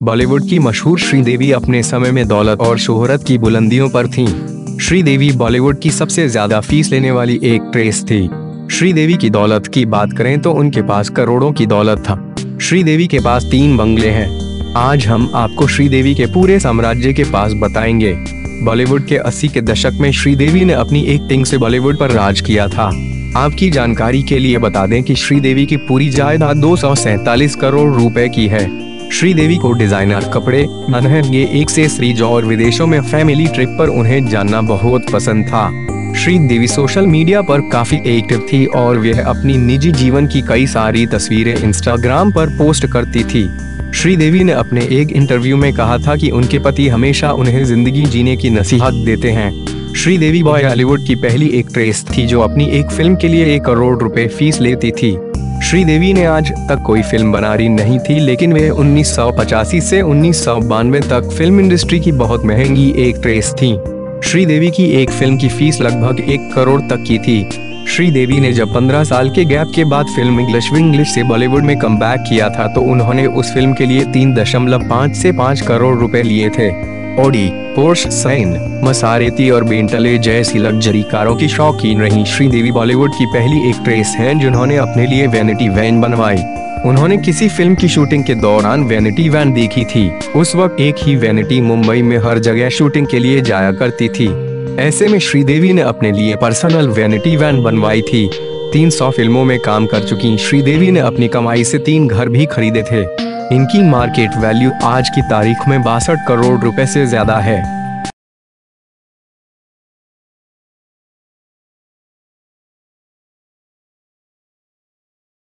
बॉलीवुड की मशहूर श्रीदेवी अपने समय में दौलत और शोहरत की बुलंदियों पर थीं। श्रीदेवी बॉलीवुड की सबसे ज्यादा फीस लेने वाली एक्ट्रेस थी। श्रीदेवी की दौलत की बात करें तो उनके पास करोड़ों की दौलत था। श्रीदेवी के पास 3 बंगले हैं। आज हम आपको श्रीदेवी के पूरे साम्राज्य के पास बताएंगे। बॉलीवुड के 80 के दशक में श्रीदेवी ने अपनी एक्टिंग से बॉलीवुड पर राज किया था। आपकी जानकारी के लिए बता दें कि श्रीदेवी की पूरी जायदाद 247 करोड़ रुपए की है। श्रीदेवी को डिजाइनर कपड़े, महंगे एक्सेसरीज और विदेशों में फैमिली ट्रिप पर उन्हें जानना बहुत पसंद था। श्रीदेवी सोशल मीडिया पर काफी एक्टिव थी और वह अपनी निजी जीवन की कई सारी तस्वीरें इंस्टाग्राम पर पोस्ट करती थी। श्रीदेवी ने अपने एक इंटरव्यू में कहा था कि उनके पति हमेशा उन्हें जिंदगी जीने की नसीहत देते हैं। श्रीदेवी बॉलीवुड की पहली एक्ट्रेस थी जो अपनी एक फिल्म के लिए 1 करोड़ रुपए फीस लेती थी। श्रीदेवी ने आज तक कोई फिल्म बनाई नहीं थी, लेकिन वह 1985 से 1992 तक फिल्म इंडस्ट्री की बहुत महंगी एक्ट्रेस थी। श्रीदेवी की एक फिल्म की फीस लगभग 1 करोड़ तक की थी। श्रीदेवी ने जब 15 साल के गैप के बाद फिल्म इंग्लिश से बॉलीवुड में कमबैक किया था तो उन्होंने उस फिल्म के लिए 3.5 से 5 करोड़ रुपए लिए थे। ऑडी, पोर्श, साइन, मसारेती और बेंटले जैसी लग्जरी कारों की शौकीन रही श्रीदेवी बॉलीवुड की पहली एक्ट्रेस हैं जिन्होंने अपने लिए वैनिटी वैन बनवाई। उन्होंने किसी फिल्म की शूटिंग के दौरान वैनिटी वैन देखी थी। उस वक्त एक ही वैनिटी मुंबई में हर जगह शूटिंग के लिए जाया करती थी। ऐसे में श्रीदेवी ने अपने लिए पर्सनल वैनिटी वैन बनवाई थी। 300 फिल्मों में काम कर चुकी श्रीदेवी ने अपनी कमाई से 3 घर भी खरीदे थे। इनकी मार्केट वैल्यू आज की तारीख में 62 करोड़ रुपए से ज्यादा है।